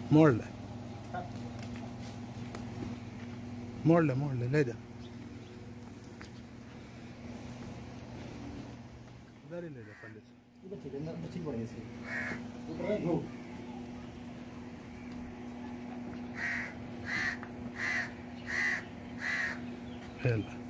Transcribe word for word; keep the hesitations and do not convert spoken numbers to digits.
मोड़ ले मोड़ ले मोड़ ले ले जा उधर ही ले जा पहले से इधर ठीक है ना ठीक पड़ेगा इसके उधर है नो खेल